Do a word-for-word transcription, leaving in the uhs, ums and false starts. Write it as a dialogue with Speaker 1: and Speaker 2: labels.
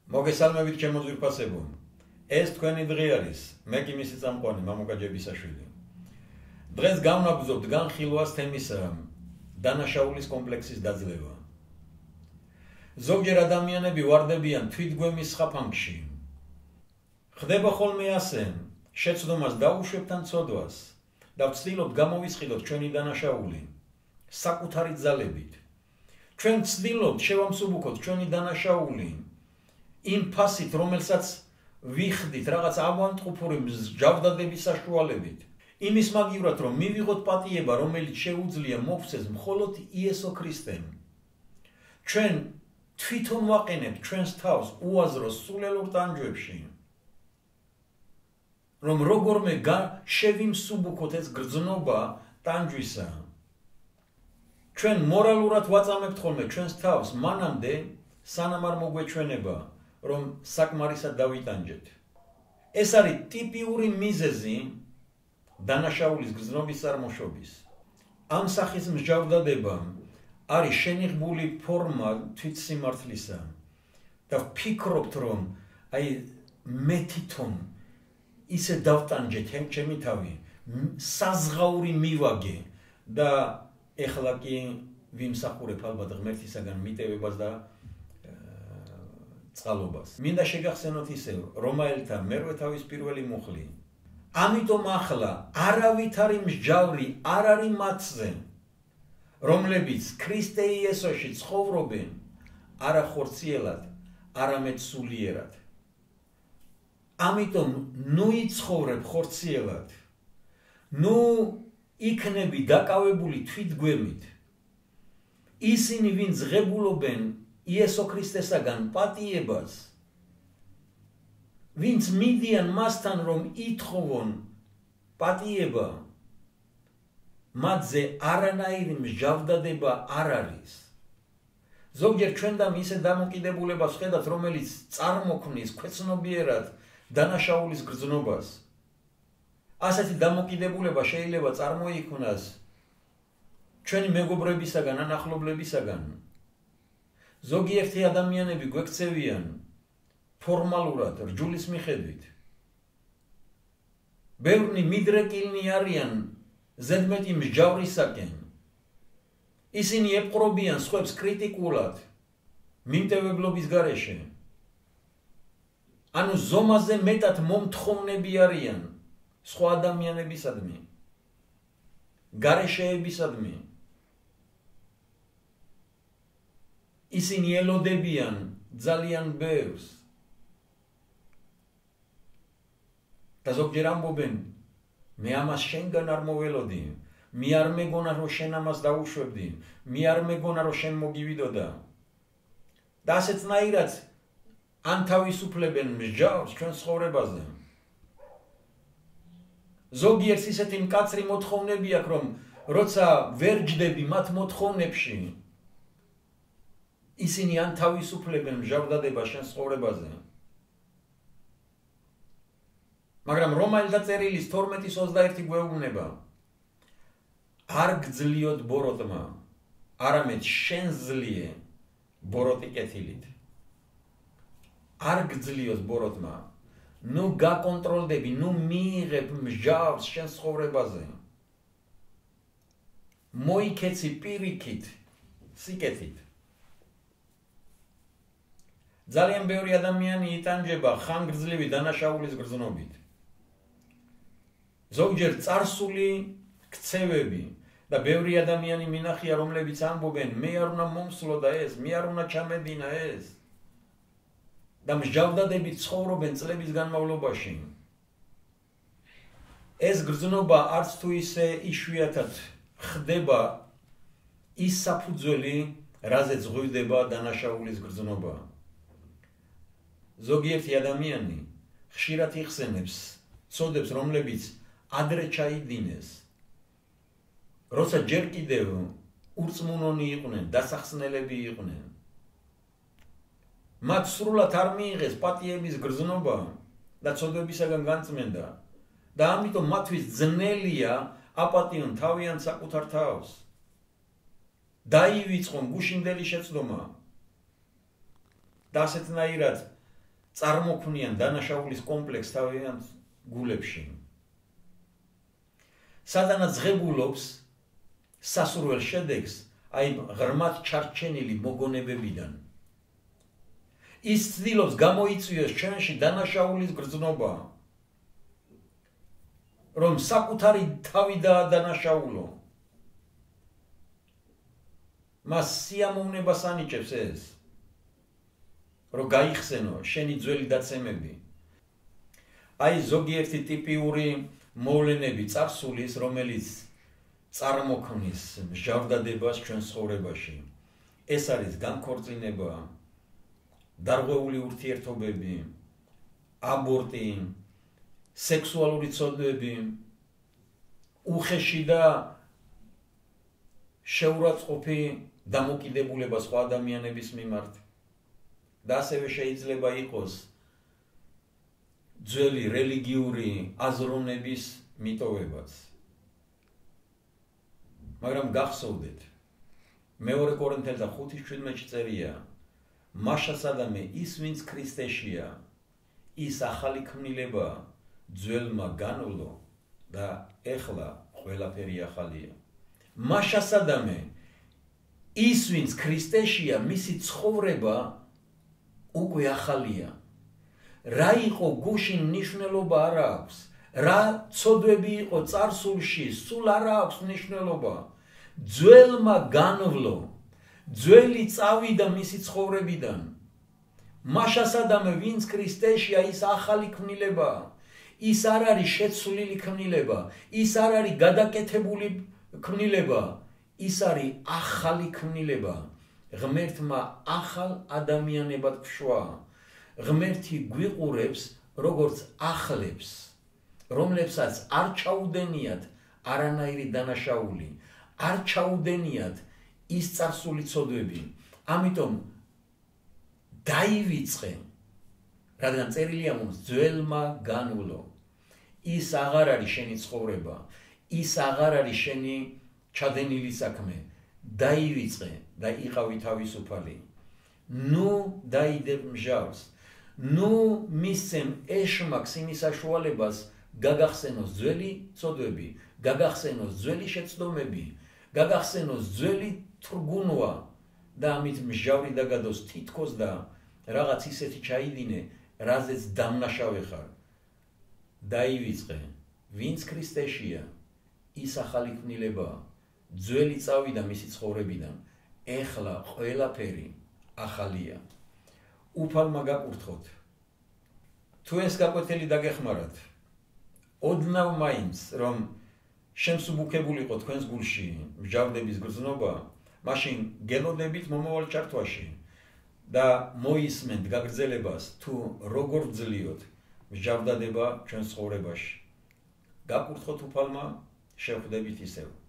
Speaker 1: მოგესალმებით ჩემო ძვირფასებო. ეს თქვენი დღე არის. მე კი მისი წამყვანი მამუკა ჯებისაშვილი. დღეს გავნაგზობთ განხილვას თემისა დანაშაულის კომპლექსის დაძლევა. ზოგჯერ ადამიანები ვარდებიან თვითგვემის ხაფანგში. ხდება ხოლმე ასე, შეცდომას დაუშვებთ ან ცოდვას და ვცდილობთ გამოვისყიდოთ ჩვენი დანაშაული საკუთარი ძალებით. ჩვენ ვცდილობთ შევამსუბუქოთ ჩვენი დანაშაული იმ ფასით, რომელსაც ვიხდით რაღაც ავანტყოფური მსჯავრდადების საშუალებით. იმის მაგივრად, რომ მივიღოთ პატიება, რომელიც შეუძლია მოვცეს მხოლოდ იესო ქრისტემ. ჩვენ თვითონ ვაყენებთ ჩვენს თავს უაზროს სულელურ ტანჯვებში, რომ როგორმე შევიმსუბუქოთ ეს გრძნობა ტანჯვისა. ჩვენ მორალურად ვაწამებთ ხოლმე ჩვენს თავს მანამდე, სანამ არ მოგვეჩვენება, რომ საკმარისად დავიტანჯეთ. ეს არის ტიპიური მიზეზი დანაშაულის გრძნობის წარმოშობის. ამ სახის მსჯავრდადება არის შენიღბული ფორმა თვითსიმართლისა და ვფიქრობთ, რომ აი მე თვითონ ისე დავტანჯეთ ჩემი თავი, საზღაური მივაგე და ეხლა კი ვიმსახურებ ალბათ ღმერთისაგან მიტევებას და წყალობას. მინდა შეგახსენოთ ისევ, რომაელთა მერვე თავის პირველი მუხლი. ამიტომ ახლა არავით არის მსჯავრი არ არის მათზე, რომლებიც ქრისტე იესოში ცხოვრობენ, არა ხორციელად, არამედ სულიერად. ამიტომ ნუ იცხოვრებ ხორციელად, ნუ იქნები დაკავებული თვითგვემით. ისინი, ვინც ღებულობენ იესო ქრისტესაგან პატიებას, ვინც მიდიან მასთან, რომ ითხოვონ პატიება, მათზე არანაირი მსჯავრდადება არ არის. ზოგჯერ ჩვენდამ ისე დამოკიდებულებას ვხედავთ, რომელიც წარმოქმნის ქვეცნობიერად დანაშაულის გრძნობას. ასეთი დამოკიდებულება შეიძლება წარმოიქმნას ჩვენი მეგობრებისაგან ან ახლობლებისაგან. ზოგიერთი ადამიანები გვექცევიან ფორმალურად რჯულის მიხედვით. ბევრი მიდრეკილნი არიან ზედმეტი მსჯავრისაკენ. ისინი ეპყრობიან სხვებს კრიტიკულად მიმტევებლობის გარეშე. ანუ ზომაზე მეტად მომთხოვნები არიან სხვა ადამიანებისადმი, გარეშეებისადმი. ისინი ელოდებიან ძალიან ბევრს. და ზოგჯერ ამბობენ, მე ამას შენგან არ მოველოდი, მე არ მეგონა, რომ შენ ამას დაუშვებდი, მე არ მეგონა, რომ შენ მოგივიდოდა. და ასეთნაირად ანთავისუფლებენ მსჯავრს ჩვენ ცხოვრებაზე. ზოგიერთს ისეთი მკაცრი მოთხოვნები აქვს, რომ როცა ვერ ჯდები მათ მოთხოვნებში, ისინი ანთავისუფლებენ მსჯავრდადებას შენ ცხოვრებაზე. მაგრამ რომაელთა წერილის თორმეტის ოცდაერთი გვეუბნება, არ გძლიოთ ბოროტმა, არამედ შენ ზლიე ბოროტი კეთილით. არ გძლიოთ ბოროტმა, ნუ გაკონტროლდები, ნუ მიიღებ მსჯავრს შენ ცხოვრებაზე. მოიქეცი პირიქით, სიკეთით. ძალიან ბევრი ადამიანი იტანჯება ხანგრძლივი დანაშაულის გრძნობით. ზოგჯერ წარსული ქცევები და ბევრი ადამიანი მინახია, რომლებიც ამბობენ, მე არ უნდა მომსვლოდა ეს, მე არ უნდა ჩამედინა ეს. და მსჯავრდადებით ცხოვრობენ წლების განმავლობაში. ეს გრძნობა არც თუ ისე იშვიათად ხდება ის საფუძველი, რაზეც ღვივდება დანაშაულის გრძნობა. ზოგიერთი ადამიანი ხშირად იხსენებს ცოდებს, რომლებიც ადრე ჩაიდინეს, როცა ჯერ კიდევ ურწმუნონი იყვნენ, დასახსნელები იყვნენ. მათ სრულად არ მიიღეს პატიების გრძნობა და ცოდებისაგან განწმენდა და ამიტომ მათთვის ძნელია აპატიონ თავიანთ საკუთარ თავს. დაივიწყონ გუშინდელი შეცდომა და ასეთნაირად წარმოქმნიან დანაშაულის კომპლექსს თავიანთ გულებში. სადანაც ღებულობს სასურველ შედეგს აი ღრმად ჩარჩენილი მოგონებებიდან. ის ცდილობს გამოიწვიოს ჩვენში დანაშაულის გრძნობა, რომ საკუთარი თავი დაადანაშაულო. მას სიამოვნებას ანიჭებს ეს, რომ გაიხსენო შენი ძველი დაცემები. აი ზოგიერთი ტიპიური მოვლენები წარსულის, რომელიც წარმოქმნის მსჯავრდადებას ჩვენ ცხოვრებაში. ეს არის განქორწინება, დარღვეული ურთიერთობები, აბორტი, სექსუალური ცოდვები, უხეში და შეურაცხყოფი დამოკიდებულება სხვა ადამიანების მიმართ. და ასევე შეიძლება იყოს ძველი რელიგიური აზროვნების მიტოვებაც. მაგრამ გახსოვდეთ, მეორე კორინთელთა ხუთის შვიდმეტში წერია, მაშასადამე ის, ვინც ქრისტეშია, ის ახალი ქმნილება ძველმა განვლო და ეხლა ყველაფერი ახალია. მაშასადამე ის, ვინც ქრისტეშია, მისი ცხოვრება უკვე ახალია. რა იყო გუშინ მნიშვნელობა არ აქვს. რა ცოდვები იყო წარსულში, სულ არ აქვს მნიშვნელობა. ძველმა განვლო, ძველი წავიდა მისი ცხოვრებიდან. მაშასადამე ვინც ქრისტეშია, ის ახალი ქმნილება. ის არ არის შეცვლილი ქმნილება, ის არ არის გადაკეთებული ქმნილება, ის არის ახალი ქმნილება. ღმერთმა ახალ ადამიანებად გშვა. ღმერთი გვიყურებს როგორც ახლებს, რომლებსაც არ ჩაუდენიათ არანაირი დანაშაული, არ ჩაუდენიათ ის წარსული ცოდვები. ამიტომ დაივიწყე, რადგან წერილია mums ძველმა განვლო. ის აღარ არის შენი ცხოვრება, ის აღარ არის შენი ჩადენილი საქმე. დაივიწყე და იყავი თავისუფალი. ნუ დაიდებ მსჯავრს. ნუ მისცემ ეშმაკს იმის საშუალებას გაგახსენოს ძველი ცოდვები, გაგახსენოს ძველი შეცდომები, გაგახსენოს ძველი თრგუნვა და ამით მსჯავრი დაგადოს თითქოს და რაღაც ისეთი ჩაიდინე, რაზეც დამნაშავე ხარ. დაივიწყე, ვინც ქრისტეშია, ის ახალი ქმნილებაა. ძველი წავიდა მისი ცხოვრებიდან, ეხლა ყველაფერი ახალია. უფალმა გაკურთხოთ. თუ ეს გაკვეთილი დაგეხმარათ, ოდნავ მაინც რომ შემსუბუქებულიყო თქვენს გულში მსჯავრდების გრძნობა, მაშინ გელოდებით მომავალ ჩართვაში და მოისმენთ გაგრძელებას თუ როგორ ვძლიოთ მსჯავრდადება ჩვენს ცხოვრებაში. გაკურთხოთ უფალმა, შევხვდებით ისევ.